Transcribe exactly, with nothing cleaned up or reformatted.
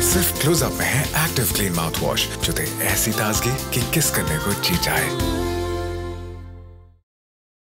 सिर्फ क्लोजअप में है एक्टिव क्लीन माउथ वॉश जो दे ऐसी ताजगी कि किस करने को जी चाहे।